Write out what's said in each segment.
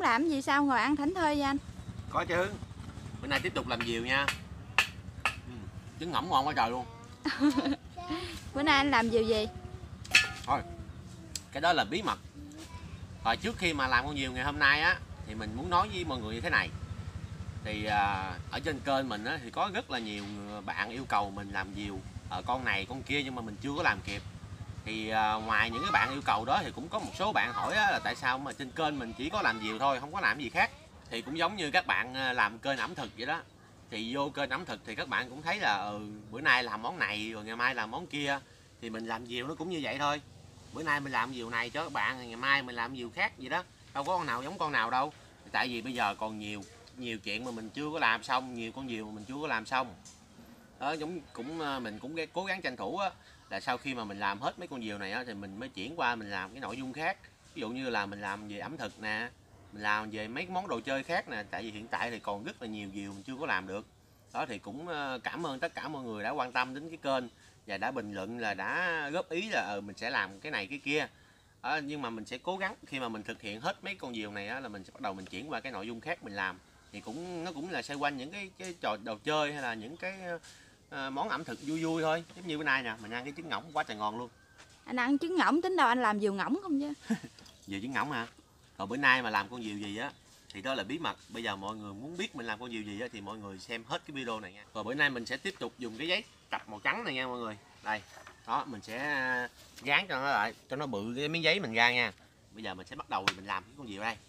làm gì sao ngồi ăn thảnh thơi vậy anh? Có chứ. Bữa nay tiếp tục làm diều nha. Trứng ngỗng ngon quá trời luôn. Bữa nay anh làm diều gì? Thôi, cái đó là bí mật. Hồi trước khi mà làm con diều ngày hôm nay á, thì mình muốn nói với mọi người như thế này. Thì ở trên kênh mình á, thì có rất là nhiều bạn yêu cầu mình làm diều con này con kia, nhưng mà mình chưa có làm kịp. Thì ngoài những cái bạn yêu cầu đó thì cũng có một số bạn hỏi á, là tại sao mà trên kênh mình chỉ có làm diều thôi, không có làm gì khác. Thì cũng giống như các bạn làm kênh ẩm thực vậy đó. Thì vô kênh ẩm thực thì các bạn cũng thấy là bữa nay làm món này rồi ngày mai làm món kia. Thì mình làm diều nó cũng như vậy thôi. Bữa nay mình làm diều này cho các bạn, ngày mai mình làm diều khác vậy đó. Đâu có con nào giống con nào đâu. Tại vì bây giờ còn nhiều chuyện mà mình chưa có làm xong, nhiều con diều mà mình chưa có làm xong. Đó, giống mình cũng cố gắng tranh thủ á, là sau khi mà mình làm hết mấy con diều này á, thì mình mới chuyển qua mình làm cái nội dung khác. Ví dụ như là mình làm về ẩm thực nè, mình làm về mấy món đồ chơi khác nè. Tại vì hiện tại thì còn rất là nhiều diều mình chưa có làm được. Đó thì cũng cảm ơn tất cả mọi người đã quan tâm đến cái kênh và đã bình luận, là đã góp ý là mình sẽ làm cái này cái kia. Nhưng mà mình sẽ cố gắng khi mà mình thực hiện hết mấy con diều này á, là mình sẽ bắt đầu mình chuyển qua cái nội dung khác mình làm. Thì nó cũng là xoay quanh những cái trò đồ chơi hay là những cái món ẩm thực vui vui thôi. Giống như bữa nay nè, mình ăn cái trứng ngỗng quá trời ngon luôn. Anh ăn trứng ngỗng tính đâu anh làm diều ngỗng không chứ? Diều trứng ngỗng hả? Còn bữa nay mà làm con diều gì á thì đó là bí mật. Bây giờ mọi người muốn biết mình làm con diều gì á, thì mọi người xem hết cái video này nha. Rồi bữa nay mình sẽ tiếp tục dùng cái giấy tập màu trắng này nha mọi người. Đây, đó mình sẽ dán cho nó lại, cho nó bự cái miếng giấy mình ra nha. Bây giờ mình sẽ bắt đầu mình làm cái con diều đây.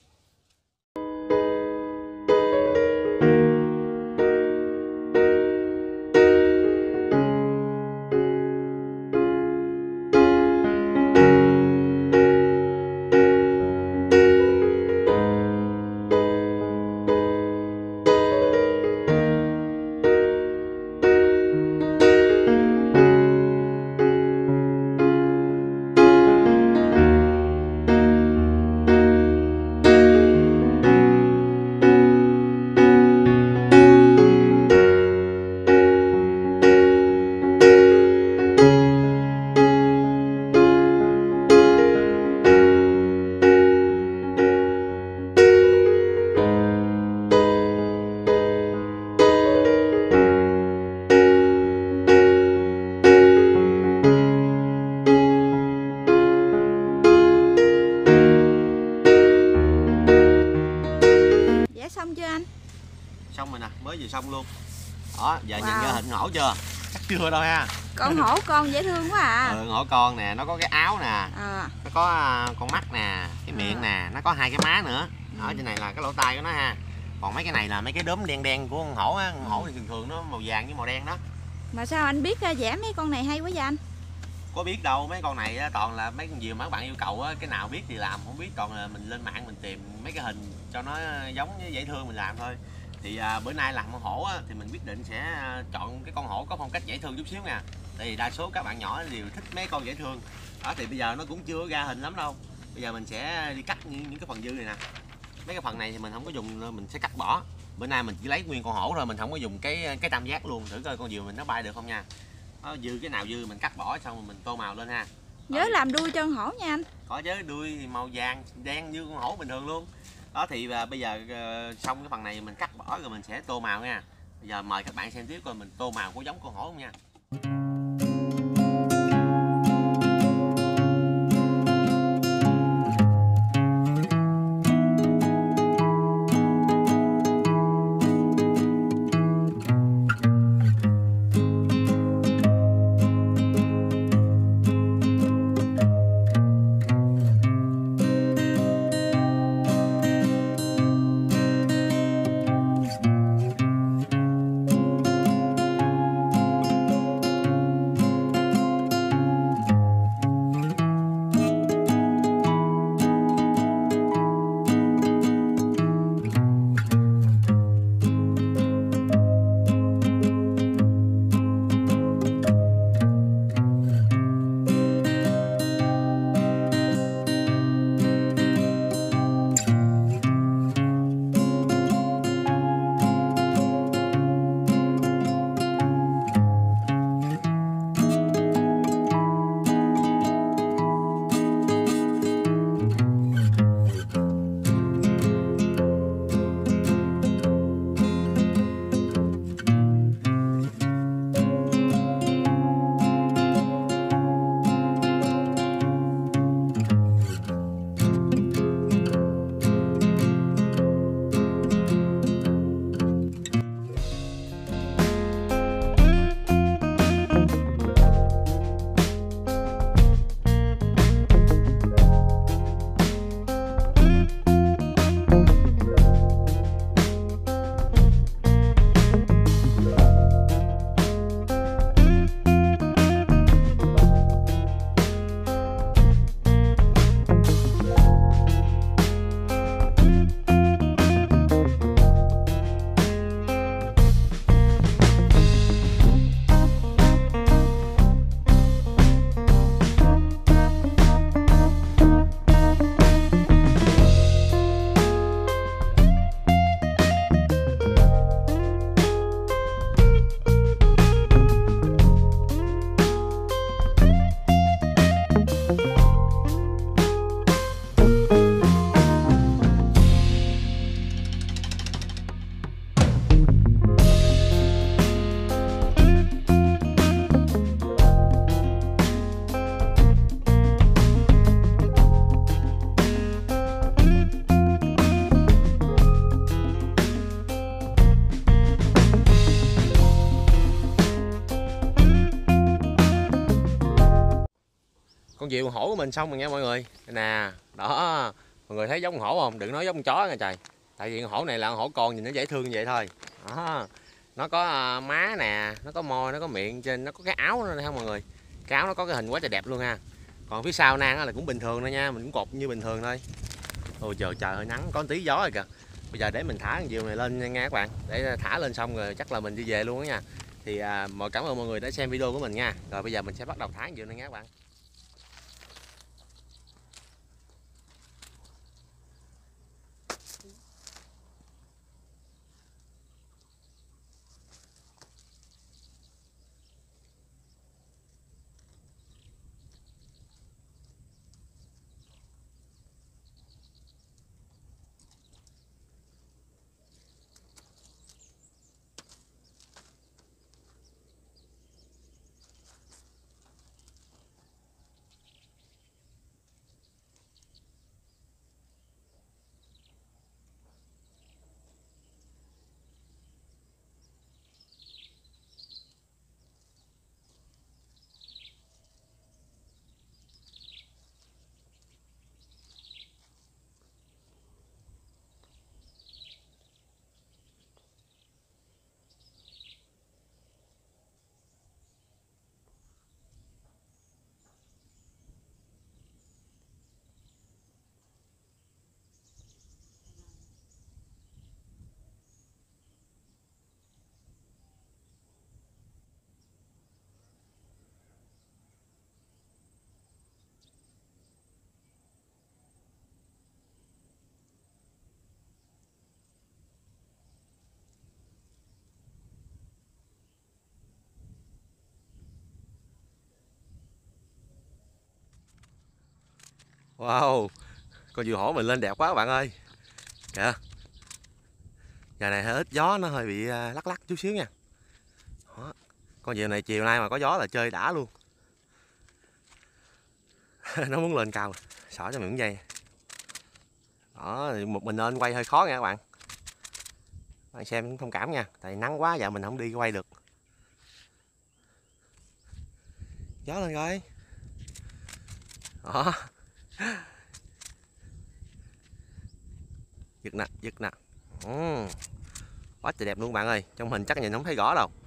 Xong chưa anh? Xong rồi nè, mới vừa xong luôn. Đó, giờ wow. Nhìn ra hình hổ chưa? Chắc chưa đâu ha. Con hổ con dễ thương quá à. Hổ con nè, nó có cái áo nè, nó có con mắt nè, cái miệng nè, nó có hai cái má nữa. Ở trên này là cái lỗ tai của nó ha. Còn mấy cái này là mấy cái đốm đen đen của con hổ á. Con hổ thì thường thường nó màu vàng với màu đen đó. Mà sao anh biết vẽ mấy con này hay quá vậy anh? Có biết đâu, mấy con này toàn là mấy con diều mà các bạn yêu cầu á, cái nào biết thì làm, không biết còn là mình lên mạng mình tìm mấy cái hình cho nó giống với dễ thương mình làm thôi. Thì bữa nay làm con hổ á, thì mình quyết định sẽ chọn cái con hổ có phong cách dễ thương chút xíu nha. Tại vì đa số các bạn nhỏ đều thích mấy con dễ thương. Đó thì bây giờ nó cũng chưa ra hình lắm đâu. Bây giờ mình sẽ đi cắt những cái phần dư này nè. Mấy cái phần này thì mình không có dùng, mình sẽ cắt bỏ. Bữa nay mình chỉ lấy nguyên con hổ thôi, mình không có dùng cái tam giác luôn, thử coi con diều mình nó bay được không nha. Dư cái nào dư mình cắt bỏ xong rồi mình tô màu lên ha. Nhớ làm đuôi cho con hổ nha anh. Có chứ, đuôi thì màu vàng đen như con hổ bình thường luôn. Đó thì bây giờ xong cái phần này mình cắt bỏ rồi mình sẽ tô màu nha. Bây giờ mời các bạn xem tiếp coi mình tô màu có giống con hổ không nha. con diều hổ của mình xong rồi nha mọi người. Đây nè, đó, mọi người thấy giống con hổ không? Đừng nói giống con chó nha trời. Tại vì con hổ này là con hổ con, nhìn nó dễ thương như vậy thôi. Đó, nó có má nè, nó có môi, nó có miệng, trên nó có cái áo nữa không mọi người. Cái áo nó có cái hình quá trời đẹp luôn ha. Còn phía sau nang là cũng bình thường thôi nha, mình cũng cột như bình thường thôi. Ôi trời, trời hơi nắng, có một tí gió rồi kìa. Bây giờ để mình thả con diều này lên nha các bạn. Để thả lên xong rồi chắc là mình đi về luôn á nha. Thì cảm ơn mọi người đã xem video của mình nha. Rồi bây giờ mình sẽ bắt đầu thả con diều này nha các bạn. Wow, con diều hổ mình lên đẹp quá các bạn ơi. Kìa, giờ này hơi ít gió, nó hơi bị lắc lắc chút xíu nha. Đó. Con diều này chiều nay mà có gió là chơi đã luôn. Nó muốn lên cao, xỏ cho mình miếng dây. Đó, một mình lên quay hơi khó nha các bạn. Bạn xem thông cảm nha, tại nắng quá giờ mình không đi quay được. Gió lên coi. Đó. Giật nè, giật nè. Quá trời đẹp luôn bạn ơi, trong hình chắc nhìn không thấy rõ đâu.